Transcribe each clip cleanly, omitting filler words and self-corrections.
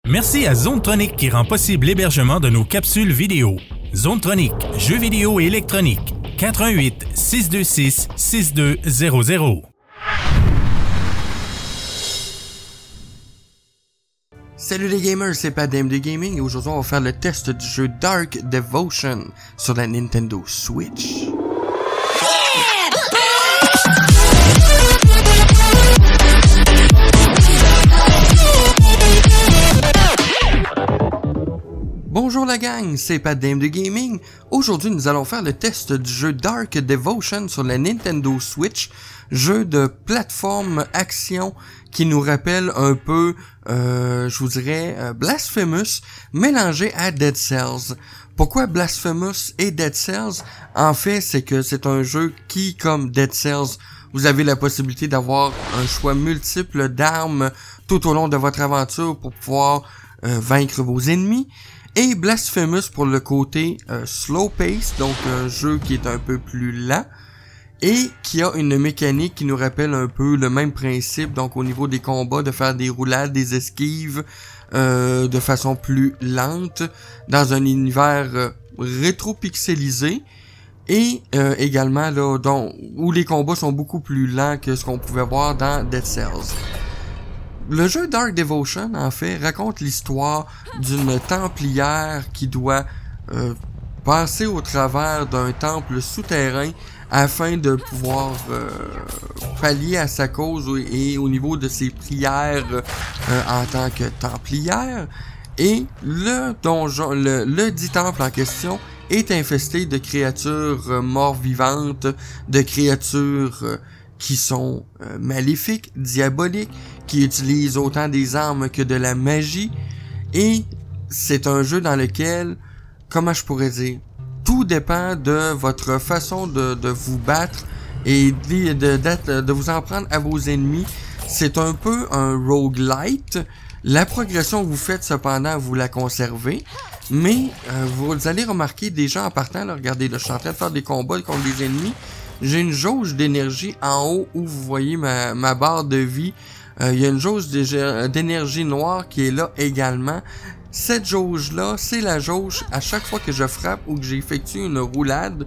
Merci à ZoneTronic qui rend possible l'hébergement de nos capsules vidéo. ZoneTronic, jeux vidéo et électronique. 88 626 6200. Salut les gamers, c'est Pat d'AMD Gaming et aujourd'hui on va faire le test du jeu Dark Devotion sur la Nintendo Switch. Bonjour la gang, c'est Pat d'AMD Gaming. Aujourd'hui nous allons faire le test du jeu Dark Devotion sur la Nintendo Switch, jeu de plateforme action qui nous rappelle un peu, je vous dirais, Blasphemous mélangé à Dead Cells. Pourquoi Blasphemous et Dead Cells? En fait, c'est que c'est un jeu qui, comme Dead Cells, vous avez la possibilité d'avoir un choix multiple d'armes tout au long de votre aventure pour pouvoir vaincre vos ennemis. Et Blasphemous pour le côté slow pace, donc un jeu qui est un peu plus lent et qui a une mécanique qui nous rappelle un peu le même principe, donc au niveau des combats, de faire des roulades, des esquives de façon plus lente dans un univers rétro-pixelisé et également là où les combats sont beaucoup plus lents que ce qu'on pouvait voir dans Dead Cells. Le jeu Dark Devotion, en fait, raconte l'histoire d'une templière qui doit passer au travers d'un temple souterrain afin de pouvoir pallier à sa cause et au niveau de ses prières en tant que templière. Et le donjon, le dit temple en question est infesté de créatures mort-vivantes, de créatures qui sont maléfiques, diaboliques, qui utilisent autant des armes que de la magie. Et c'est un jeu dans lequel, comment je pourrais dire, tout dépend de votre façon de vous battre et de vous en prendre à vos ennemis. C'est un peu un roguelite. La progression que vous faites, cependant, vous la conservez. Mais vous allez remarquer déjà en partant, là, regardez, là, je suis en train de faire des combats contre des ennemis. J'ai une jauge d'énergie en haut où vous voyez ma barre de vie. Il y a une jauge d'énergie noire qui est là également. Cette jauge-là, c'est la jauge, à chaque fois que je frappe ou que j'effectue une roulade,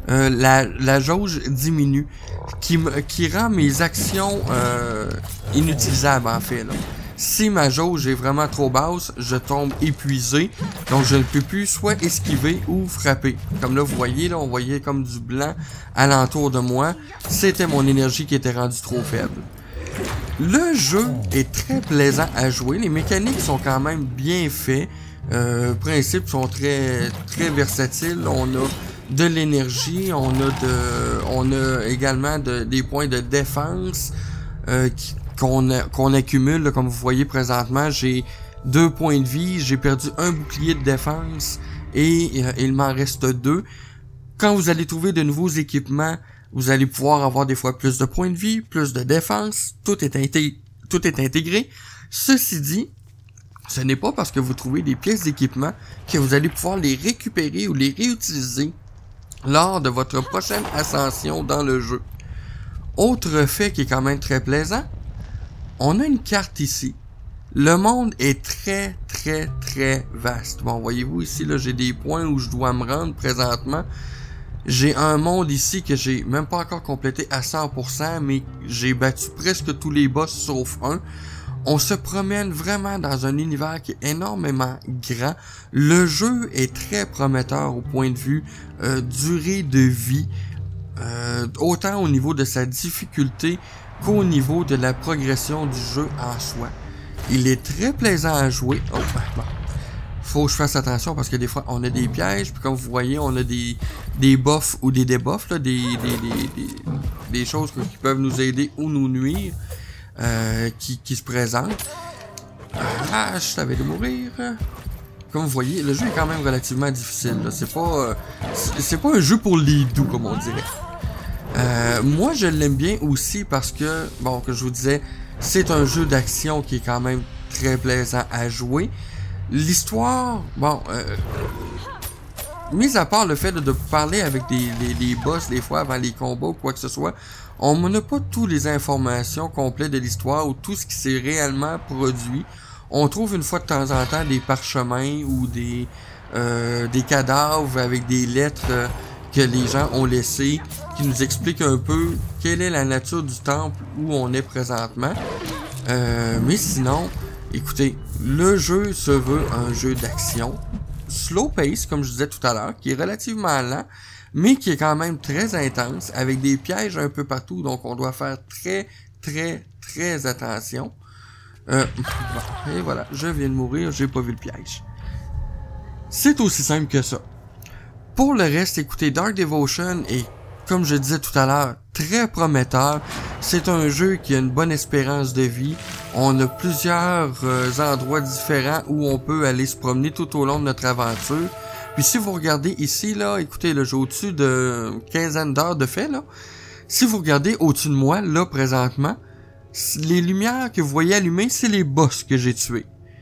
la jauge diminue, qui rend mes actions inutilisables en fait, là. Si ma jauge est vraiment trop basse, je tombe épuisé, donc je ne peux plus soit esquiver ou frapper. Comme là, vous voyez, là, on voyait comme du blanc alentour de moi. C'était mon énergie qui était rendue trop faible. Le jeu est très plaisant à jouer. Les mécaniques sont quand même bien faits. Les principes sont très versatiles. On a de l'énergie, on a également des points de défense qu'on accumule, là, comme vous voyez présentement. J'ai 2 points de vie, j'ai perdu un bouclier de défense et il m'en reste 2. Quand vous allez trouver de nouveaux équipements, vous allez pouvoir avoir des fois plus de points de vie, plus de défense, tout est intégré. Ceci dit, ce n'est pas parce que vous trouvez des pièces d'équipement que vous allez pouvoir les récupérer ou les réutiliser lors de votre prochaine ascension dans le jeu. Autre fait qui est quand même très plaisant, on a une carte ici. Le monde est très vaste. Bon, voyez-vous ici, là, j'ai des points où je dois me rendre présentement. J'ai un monde ici que j'ai même pas encore complété à 100%, mais j'ai battu presque tous les boss sauf un. On se promène vraiment dans un univers qui est énormément grand. Le jeu est très prometteur au point de vue durée de vie, autant au niveau de sa difficulté qu'au niveau de la progression du jeu en soi. Il est très plaisant à jouer. Oh, bon. Faut que je fasse attention parce que des fois on a des pièges, puis comme vous voyez on a des buffs ou des debuffs, là, des choses qui peuvent nous aider ou nous nuire, qui se présentent. Ah, je savais de mourir. Comme vous voyez, le jeu est quand même relativement difficile, là. C'est pas un jeu pour les doux, comme on dirait. Moi je l'aime bien aussi parce que, bon, que je vous disais, c'est un jeu d'action qui est quand même très plaisant à jouer. L'histoire, bon, mis à part le fait de parler avec des boss des fois avant les combats ou quoi que ce soit, on n'a pas toutes les informations complètes de l'histoire ou tout ce qui s'est réellement produit. On trouve une fois de temps en temps des parchemins ou des cadavres avec des lettres que les gens ont laissées qui nous expliquent un peu quelle est la nature du temple où on est présentement. Mais sinon, écoutez, le jeu se veut un jeu d'action, slow pace comme je disais tout à l'heure, qui est relativement lent, mais qui est quand même très intense, avec des pièges un peu partout, donc on doit faire très attention. Bon, et voilà, je viens de mourir, j'ai pas vu le piège. C'est aussi simple que ça. Pour le reste, écoutez, Dark Devotion est, comme je disais tout à l'heure, très prometteur. C'est un jeu qui a une bonne espérance de vie. On a plusieurs endroits différents où on peut aller se promener tout au long de notre aventure. Puis si vous regardez ici, là, écoutez, le jeu au-dessus de quinzaine d'heures de fait, là. Si vous regardez au-dessus de moi, là, présentement, les lumières que vous voyez allumées, c'est les boss que j'ai tués.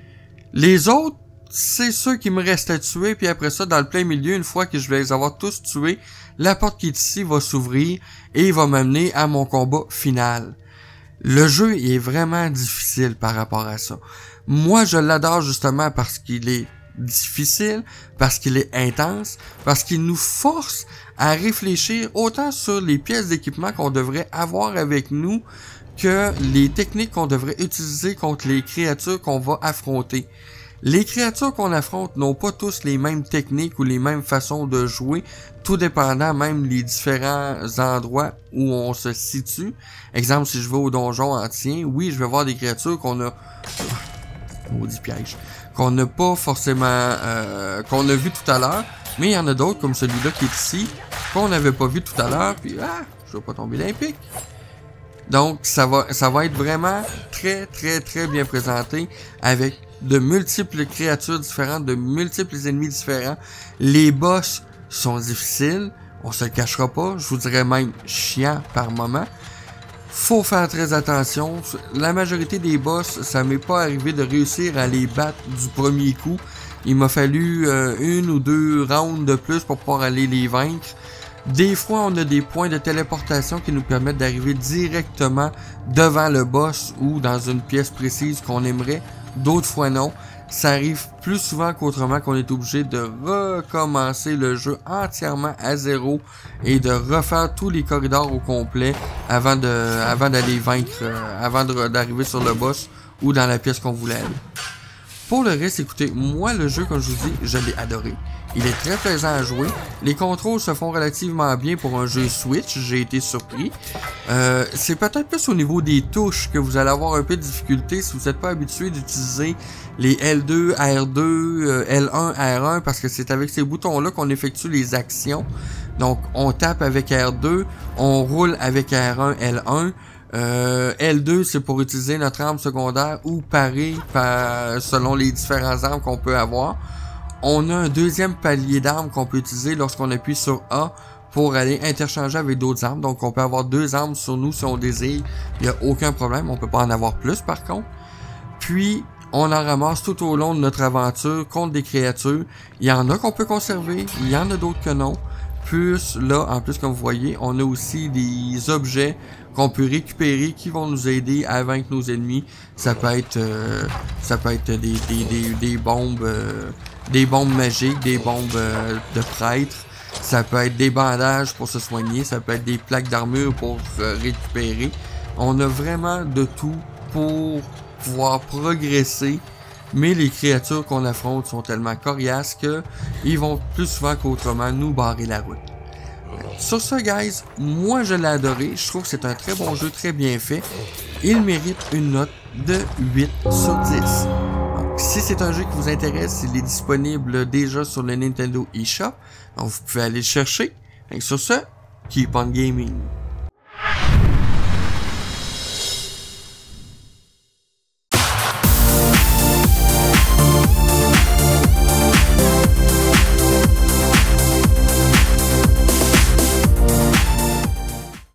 Les autres, c'est ceux qui me restent à tuer, puis après ça, dans le plein milieu, une fois que je vais les avoir tous tués, la porte qui est ici va s'ouvrir et va m'amener à mon combat final. Le jeu est vraiment difficile par rapport à ça. Moi, je l'adore justement parce qu'il est difficile, parce qu'il est intense, parce qu'il nous force à réfléchir autant sur les pièces d'équipement qu'on devrait avoir avec nous que les techniques qu'on devrait utiliser contre les créatures qu'on va affronter. Les créatures qu'on affronte n'ont pas tous les mêmes techniques ou les mêmes façons de jouer, tout dépendant même les différents endroits où on se situe. Exemple, si je vais au donjon ancien, oui, je vais voir des créatures qu'on a... maudit piège. Qu'on n'a pas forcément... qu'on a vu tout à l'heure, mais il y en a d'autres, comme celui-là qui est ici, qu'on n'avait pas vu tout à l'heure, puis je vais pas tomber d'un pic. Donc, ça va être vraiment très bien présenté, avec de multiples créatures différentes, de multiples ennemis différents. Les boss sont difficiles, on se le cachera pas, je vous dirais même chiant par moment. Faut faire très attention. La majorité des boss, ça m'est pas arrivé de réussir à les battre du premier coup. Il m'a fallu une ou deux rounds de plus pour pouvoir aller les vaincre. Des fois, on a des points de téléportation qui nous permettent d'arriver directement devant le boss ou dans une pièce précise qu'on aimerait. D'autres fois, non. Ça arrive plus souvent qu'autrement qu'on est obligé de recommencer le jeu entièrement à zéro et de refaire tous les corridors au complet avant d'aller vaincre, avant d'arriver sur le boss ou dans la pièce qu'on voulait aller. Pour le reste, écoutez, moi, le jeu, comme je vous dis, je l'ai adoré. Il est très plaisant à jouer. Les contrôles se font relativement bien pour un jeu Switch. J'ai été surpris. C'est peut-être plus au niveau des touches que vous allez avoir un peu de difficulté si vous n'êtes pas habitué d'utiliser les L2, R2, L1, R1 parce que c'est avec ces boutons-là qu'on effectue les actions. Donc, on tape avec R2, on roule avec R1, L1. L2, c'est pour utiliser notre arme secondaire ou parer selon les différents armes qu'on peut avoir. On a un deuxième palier d'armes qu'on peut utiliser lorsqu'on appuie sur A pour aller interchanger avec d'autres armes. Donc on peut avoir deux armes sur nous si on désire. Il n'y a aucun problème. On peut pas en avoir plus par contre. Puis on en ramasse tout au long de notre aventure contre des créatures. Il y en a qu'on peut conserver. Il y en a d'autres que non. Plus là, en plus comme vous voyez, on a aussi des objets qu'on peut récupérer qui vont nous aider à vaincre nos ennemis. Ça peut être des bombes magiques, des bombes de prêtres. Ça peut être des bandages pour se soigner. Ça peut être des plaques d'armure pour récupérer. On a vraiment de tout pour pouvoir progresser. Mais les créatures qu'on affronte sont tellement coriaces que ils vont plus souvent qu'autrement nous barrer la route. Sur ce, guys, moi je l'ai adoré. Je trouve que c'est un très bon jeu, très bien fait. Il mérite une note de 8 sur 10. Donc, si c'est un jeu qui vous intéresse, il est disponible déjà sur le Nintendo eShop. Donc, vous pouvez aller le chercher. Et sur ce, keep on gaming.